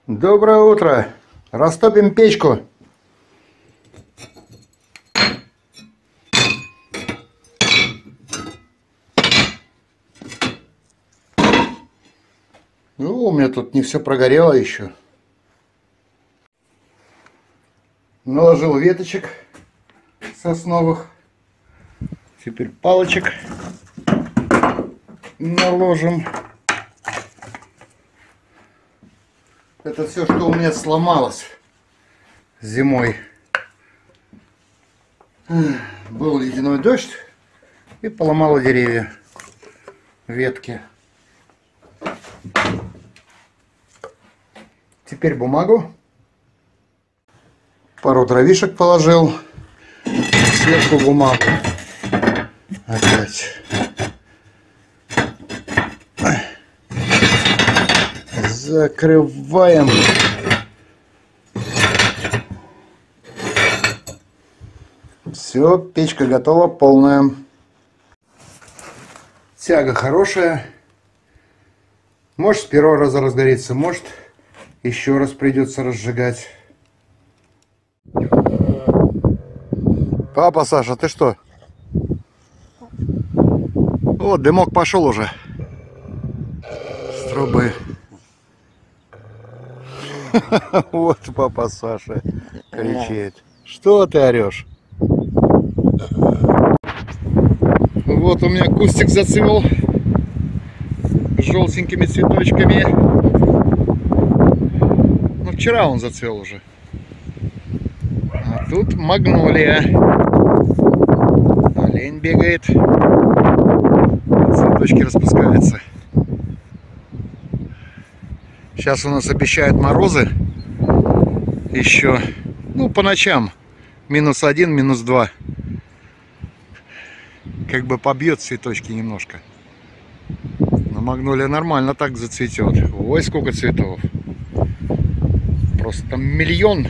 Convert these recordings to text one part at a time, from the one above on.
Доброе утро! Растопим печку. Ну, у меня тут не все прогорело еще. Наложил веточек сосновых. Теперь палочек наложим. Это все, что у меня сломалось зимой. Был ледяной дождь и поломало деревья, ветки. Теперь бумагу. Пару дровишек положил. Сверху бумагу. Опять. Закрываем. Все, печка готова, полная. Тяга хорошая. Может, с первого раза разгорится, может, еще раз придется разжигать. Папа, Саша, ты что? Вот, дымок пошел уже с трубы. Вот папа Саша кричит. Что ты орешь? Вот у меня кустик зацвел желтенькими цветочками. Ну, вчера он зацвел уже. А тут магнолия. Олень бегает. Цветочки распускаются. Сейчас у нас обещают морозы. Еще, ну, по ночам. -1, -2. Как бы побьет цветочки немножко. Но магнолия нормально так зацветет. Ой, сколько цветов. Просто там миллион.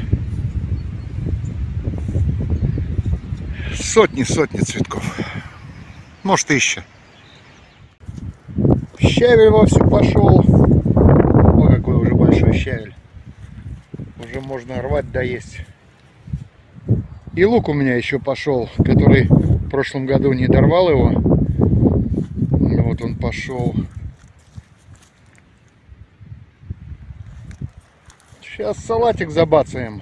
Сотни цветков. Может, 1000. Щавель вовсю пошел. Ой, какой уже большой щавель. Уже можно рвать да есть. И лук у меня еще пошел, который в прошлом году не дорвал его. Вот он пошел. Сейчас салатик забацаем.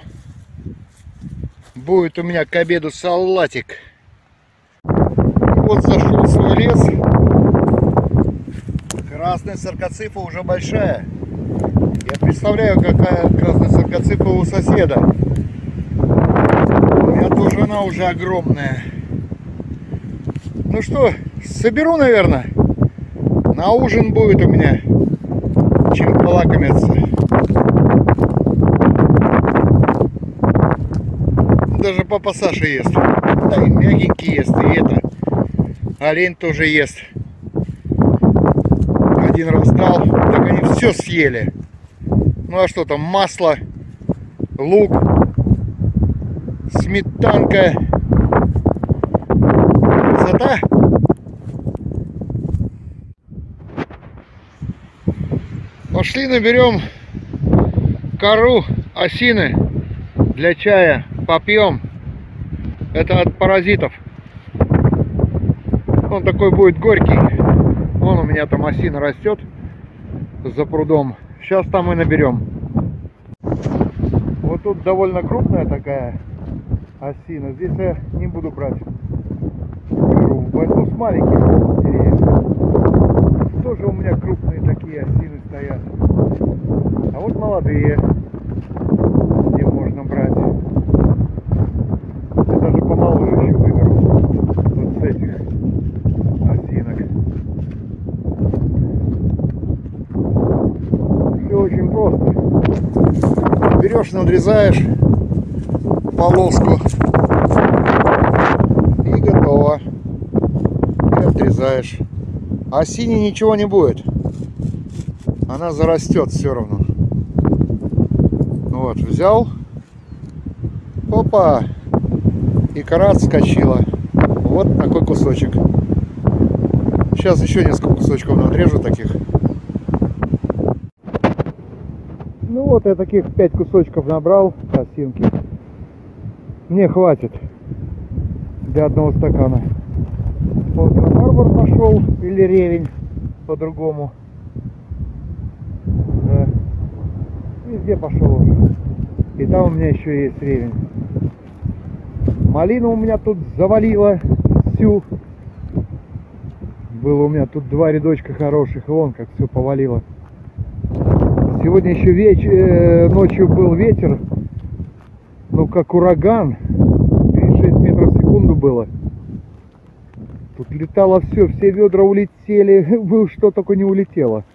Будет у меня к обеду салатик. Вот зашел в свой лес. Красная саркоципа уже большая. Я представляю, какая красная саркоципа у соседа. У меня тоже она уже огромная. Ну что, соберу, наверное. На ужин будет у меня чем полакомиться. Даже папа Саша ест. Да и мягенький ест, и это. Олень тоже ест. Один раз дал, так они все съели. Ну а что там, масло, лук, сметанка. Красота. Пошли наберем кору осины для чая. Попьем. Это от паразитов. Он такой будет горький. Вон у меня там осина растет за прудом. Сейчас там и наберем. Вот тут довольно крупная такая осина. Здесь я не буду брать. Возьму с маленьких деревьев. Тоже у меня крупные такие осины стоят. А вот молодые, где можно брать. Я даже помоложе еще выберу. Вот с этих осинок. Все очень просто. Берешь, надрезаешь полоску и готово. И отрезаешь. А осине ничего не будет. Она зарастет все равно. Вот, взял. Опа! И кора отскочила. Вот такой кусочек. Сейчас еще несколько кусочков надрежу таких. Ну вот Вот я таких 5 кусочков набрал осинки. Мне хватит для одного стакана. Вот на Марбор пошел, или ревень по-другому. Да. Везде пошел уже. И там у меня еще есть ревень. Малину у меня тут завалило всю. Было у меня тут 2 рядочка хороших, и вон как все повалило. Сегодня еще ночью был ветер, ну как ураган, 36 метров в секунду было. Тут летало все ведра улетели, что только не улетело.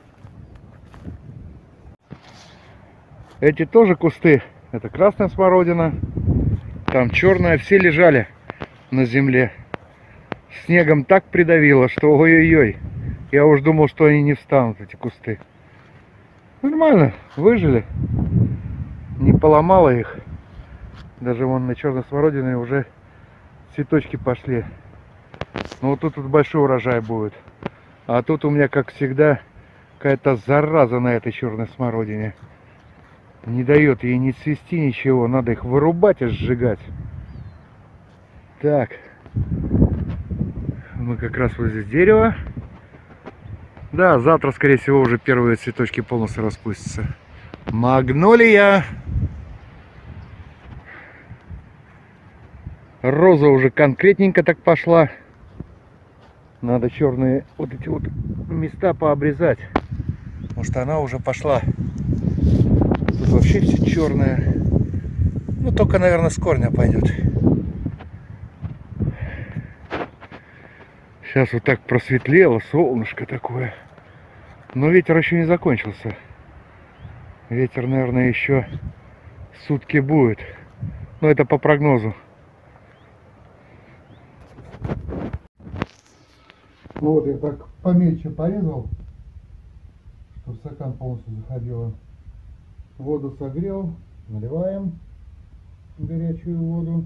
Эти тоже кусты, это красная смородина, там черная, все лежали на земле. Снегом так придавило, что ой-ой-ой, я уж думал, что они не встанут, эти кусты. Нормально, выжили, не поломало их. Даже вон на черной смородине уже цветочки пошли. Ну вот тут большой урожай будет. А тут у меня, как всегда, какая-то зараза на этой черной смородине. Не дает ей ни цвести, ничего. Надо их вырубать и сжигать. Так. Мы как раз возле дерева. Да, завтра, скорее всего, уже первые цветочки полностью распустятся. Магнолия! Роза уже конкретненько так пошла. Надо черные вот эти вот места пообрезать. Потому что она уже пошла. Тут вообще все черное. Ну, только, наверное, с корня пойдет. Сейчас вот так просветлело, солнышко такое. Но ветер еще не закончился. Ветер, наверное, еще сутки будет. Но это по прогнозу. Ну вот я так помельче порезал, чтобы стакан полностью заходило. Воду согрел, наливаем горячую воду.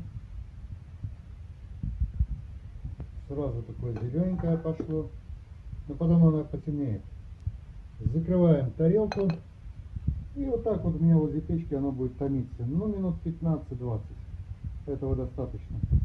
Сразу такое зелененькое пошло, но потом оно потемнеет. Закрываем тарелку, и вот так вот у меня возле печки оно будет томиться. Ну, минут 15-20. Этого достаточно.